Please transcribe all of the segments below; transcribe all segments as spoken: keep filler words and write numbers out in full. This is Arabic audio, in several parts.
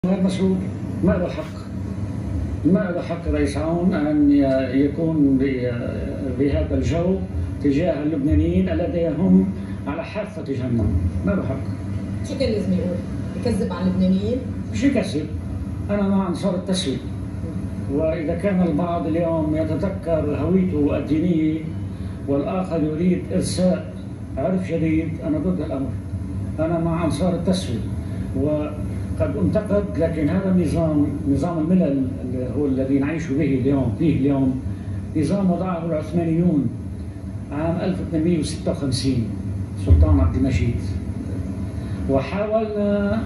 غير مسؤول، ما له حق ما له حق رئيس عون أن يكون بهذا الجو تجاه اللبنانيين الذين هم على حافة جهنم، ما له حق. شو كان لازم يقول؟ يكذب على اللبنانيين؟ مش يكذب، أنا مع أنصار التسوية، وإذا كان البعض اليوم يتذكر هويته الدينية والآخر يريد إرساء عرف جديد، أنا ضد الأمر. أنا مع أنصار التسوية وقد انتقد، لكن هذا النظام، نظام الملل اللي هو الذي نعيش به اليوم فيه اليوم، نظام وضعه العثمانيون عام ألف وثمانمئة وستة وخمسين سلطان عبد المجيد، وحاولنا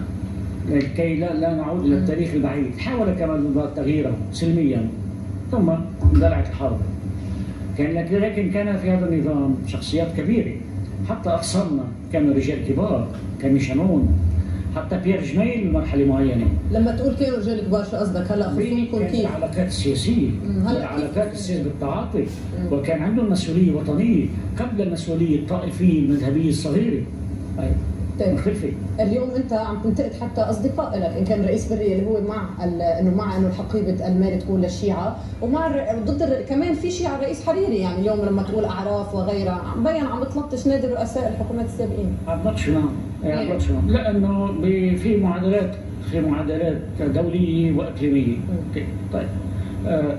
كي لا, لا نعود الى التاريخ البعيد، حاول كمال تغييره سلميا ثم اندلعت الحرب. كان لكن كان في هذا النظام شخصيات كبيره، حتى اقصرنا كانوا رجال كبار، كان شانون، حتى بيير جميل بمرحله معينه. لما تقول كانوا رجال كبار شو قصدك هلا؟ خصوصكم كيف؟ العلاقات السياسيه، العلاقات السياسيه بالتعاطي، وكان عندهم مسؤوليه وطنيه قبل المسؤوليه الطائفيه المذهبيه الصغيره. أي. طيب اليوم انت عم تنتقد حتى اصدقاء لك، ان كان رئيس بريه اللي هو مع انه مع انه الحقيبه المال تكون للشيعه، ومع ضد كمان في شيعه الرئيس حريري، يعني اليوم لما تقول اعراف وغيرها مبين عم بتلطش نادي رؤساء الحكومات السابقين. عم بطش نعم، عم بطش نعم، لانه في معادلات في معادلات دوليه واقليميه. طيب آه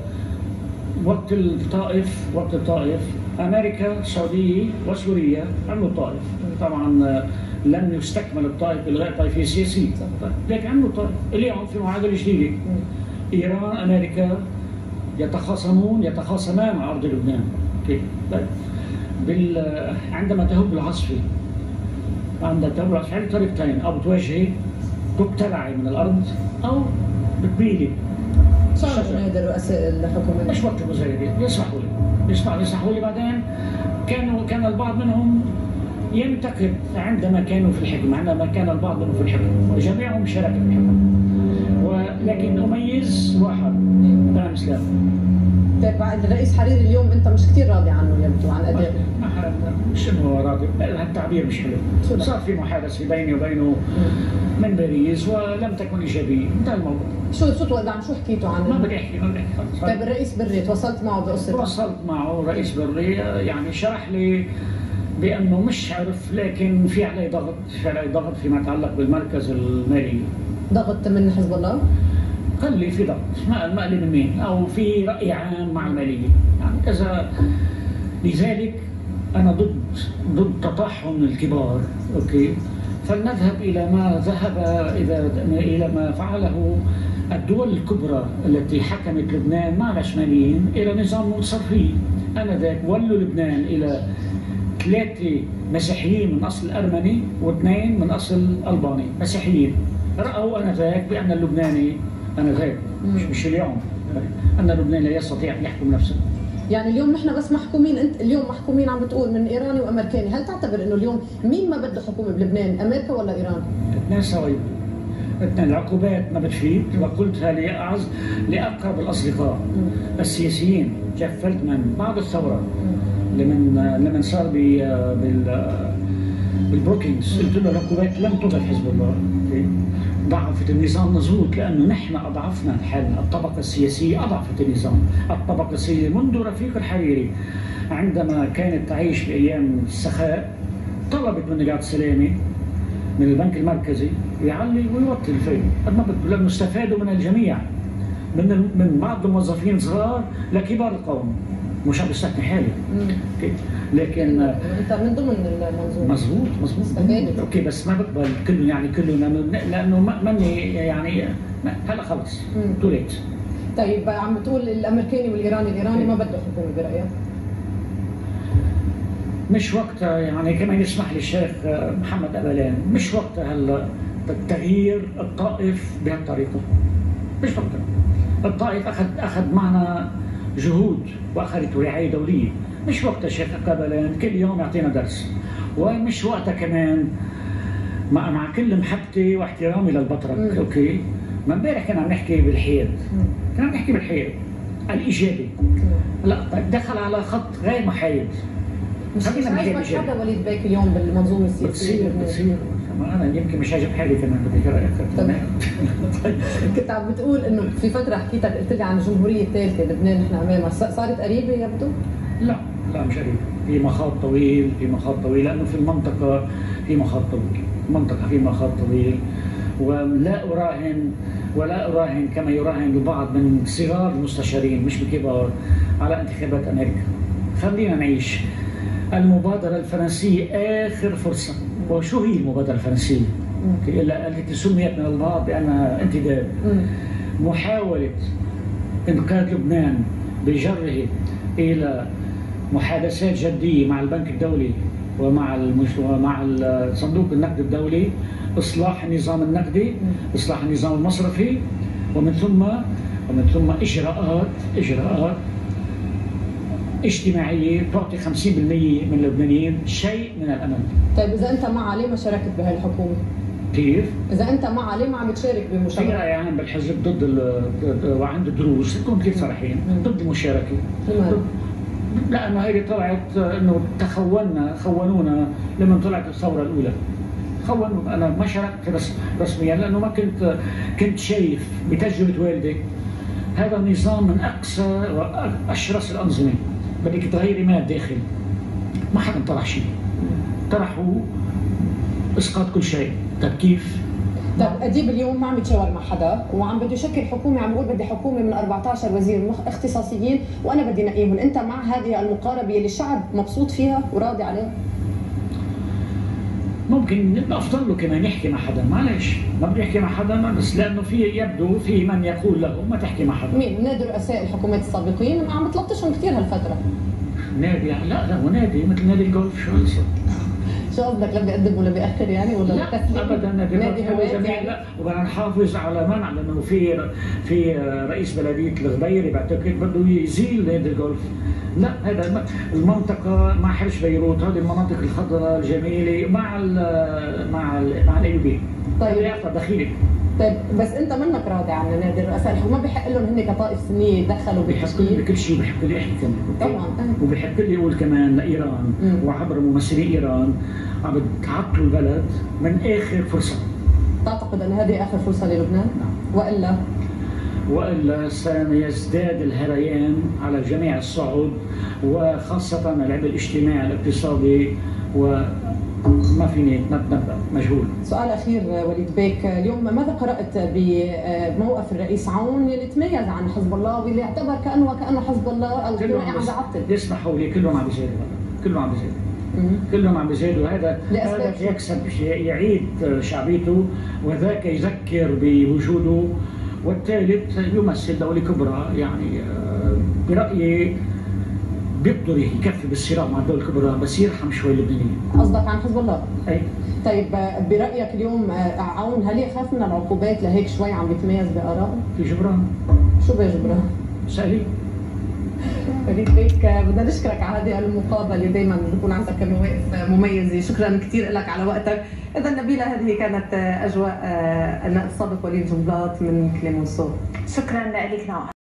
وقت الطائف وقت الطائف امريكا، السعوديه وسوريا عملوا طائف، طبعا لم يستكمل الطائف بالغاء طائفيه سياسيه، لكن عملوا طائف. اليوم في معادله جديده، ايران امريكا يتخاصمون يتخاصمان على ارض لبنان. كيف؟ طيب بال... عندما تهب العاصفه، عندما تهب العاصفه في طريقتين، او بتواجهي تبتلعي من الارض او بتميلي. شو هذا الرؤساء الحكومات؟ مش وقت المزايدة، يسمحوا لي يسمحوا يسمحوا لي بعدين كانوا كان البعض منهم ينتقد عندما كانوا في الحكم، عندما كان البعض منهم في الحكم، وجميعهم شارك في الحكم، ولكن أميز واحد دعم إسلام. طيب بعد الرئيس حريري اليوم أنت مش كثير راضي عنه يبدو عن أدائه. مش إنه راضي، التعبير مش حلو. صار في محادثة بيني وبينه من باريس ولم تكن إيجابية، انتهى الموضوع. شو شو توقع شو حكيتوا عنه؟ ما بدي أحكي ما بدي أحكي. طيب الرئيس بري تواصلت معه بقصة؟ تواصلت معه الرئيس بري، يعني شرح لي بأنه مش عرف، لكن في عليه ضغط، في عليه ضغط فيما يتعلق بالمركز المالي. ضغط من حزب الله؟ قال لي في ضغط، ما ما قال من مين، أو في رأي عام مع المالية، يعني كذا. لذلك أنا ضد ضد تطحن الكبار، أوكي؟ فلنذهب إلى ما ذهب إذا إلى ما فعله الدول الكبرى التي حكمت لبنان مع العثمانيين إلى نظام منصفي. آنذاك ولوا لبنان إلى ثلاثة مسيحيين من أصل أرمني واثنين من أصل ألباني مسيحيين. رأوا آنذاك بأن اللبناني آنذاك مش مش اليوم، أن اللبناني لا يستطيع أن يحكم نفسه. يعني اليوم نحن بس محكومين، انت اليوم محكومين عم بتقول من ايراني وامريكاني، هل تعتبر انه اليوم مين ما بده حكومه بلبنان، امريكا ولا ايران؟ الاثنين سويا. الاثنين، العقوبات ما بتفيد، وقلتها لأعز لأقرب الأصدقاء السياسيين، جيف فيلدمان بعد الثورة لمن لمن صار بال بالبروكينجز، قلت له العقوبات لم تضر حزب الله، ضعفت النظام مضبوط، لانه نحن اضعفنا حالنا، الطبقه السياسيه اضعفت النظام، الطبقه السياسيه منذ رفيق الحريري عندما كانت تعيش بايام السخاء طلبت من نجاة سلامه من البنك المركزي يعلي ويوطي الفايده، لانه استفادوا من الجميع، من من بعض الموظفين صغار لكبار القوم، مش عم بستثني حالي. لكن انت من ضمن المنظومه. مظبوط مظبوط اوكي، بس ما بقبل كله، يعني كله لانه ماني يعني هلا خلص تو ليت. طيب عم بتقول الامريكاني والايراني، الايراني ما بده حكومه برايك؟ مش وقتها، يعني كمان يسمح لي الشيخ محمد أبلان، مش وقتها هلا تغيير الطائف بهالطريقه، مش وقتها. الطائف اخذ اخذ معنا جهود واخذت رعايه دوليه، مش وقتها شيخ أبلان كل يوم يعطينا درس، ومش وقتها كمان مع, مع كل محبتي واحترامي للبطرك، اوكي؟ ما امبارح كنا عم نحكي بالحياد، كنا عم نحكي بالحياد الايجابي، لا دخل على خط غير محايد. مش عاجبك حدا وليد بيك اليوم بالمنظومه السياسيه؟ بتصير بتصير ما انا يمكن مش عاجب حالي كمان بدي رايك كمان. طيب كنت عم بتقول انه في فتره حكيتك قلت لي عن الجمهوريه الثالثه لبنان نحن امامها، صارت قريبه يبدو؟ لا لا مش قريبه، في مخاض طويل، في مخاض طويل لانه في المنطقه في مخاض طويل، المنطقه في مخاض طويل، ولا اراهن ولا اراهن كما يراهن البعض من صغار المستشارين مش بكبار على انتخابات امريكا. خلينا نعيش المبادره الفرنسيه اخر فرصه. وشو هي المبادره الفرنسيه؟ التي سميت من البعض بانها انتداب. محاوله انقاذ لبنان بجره الى محادثات جديه مع البنك الدولي ومع المش... ومع صندوق النقد الدولي، اصلاح النظام النقدي، اصلاح النظام المصرفي، ومن ثم ومن ثم اجراءات اجراءات اجتماعيه تعطي خمسين بالمئة من اللبنانيين شيء من الامل. طيب اذا انت مع ليه ما شاركت بهالحكومه؟ كيف؟ اذا انت مع ليه ما عم تشارك بمشاركه؟ في راي عام بالحزب ضد ال... وعند الدروس نكون كثير صريحين ضد المشاركه. لماذا؟ لانه هي طلعت انه تخوننا خونونا لما طلعت الثوره الاولى. خونوا. انا ما شاركت رسميا لانه ما كنت كنت شايف بتجربه والدي هذا النظام من اقسى واشرس الانظمه. بدك تغيري ما الداخل. ما حدا طرح شيء. طرحوا اسقاط كل شيء. طيب كيف؟ طيب اديب اليوم ما عم يتشاور مع حدا وعم بده يشكل حكومه، عم بقول بدي حكومه من أربعة عشر وزير اختصاصيين وانا بدي نقيهم، انت مع هذه المقاربه اللي الشعب مبسوط فيها وراضي عليها؟ ممكن افضل له كمان يحكي مع حدا، معلش ما بده يحكي مع حدا بس لانه في يبدو في من يقول له ما تحكي مع حدا. مين؟ نادي رؤساء الحكومات السابقين عم بتلطشهم كثير هالفتره. نادي لا لا هو نادي مثل نادي الجولف. شو قصدك؟ شو قصدك لا بيقدم ولا بيأخر يعني ولا لا ابدا نادي هوايات يعني؟ لا وبدنا نحافظ على منع لانه في في رئيس بلديه الغبيري بعتقد بده يزيل نادي الجولف. لا هذا المنطقه مع حرش بيروت، هذه المناطق الخضراء الجميله مع ال مع ال مع الايوبي. طيب يعطى دخيلك. طيب بس انت منك راضي عن نادي الرؤساء، ما بحق لهم هن كطائف سنيه يتدخلوا بالتشكيل؟ بكل شيء بحق لي احكي كمان. طبعا وبحق لي اقول كمان لايران مم. وعبر ممثلي ايران عم بتعطلوا البلد من اخر فرصه. تعتقد ان هذه اخر فرصه للبنان؟ نعم. والا والا سيزداد الهريان على جميع الصعد وخاصه العبء الاجتماعي الاقتصادي وما فيني نتنبأ مجهول. سؤال اخير وليد بيك، اليوم ماذا قرات بموقف الرئيس عون اللي تميز عن حزب الله واللي اعتبر كانه وكانه حزب الله الجماعي عم يعطل؟ يسمحوا لي كلهم عم بيزيدوا كلهم عم بيزيدوا كلهم عم بيزيدوا. هذا هذا يكسب يعيد شعبيته وذاك يذكر بوجوده، والثالث يمثل دولة كبرى يعني برأيي بيقدر يكفي بالصراع مع الدول الكبرى بس يرحم شوي اللبنانيين. قصدك عن حزب الله؟ اي. طيب برأيك اليوم عون هل يخاف من العقوبات لهيك شوي عم بيتميز بآرائه؟ في جبران. شو بجبران؟ سألي. وليد بيك بدنا نشكرك على هذه المقابله، دائما بكون عندك مواقف مميزه، شكرا كثير لك على وقتك. اذا نبيله هذه كانت اجواء النائب السابق وليد جنبلاط من كليمونسو. شكرا لك نوع.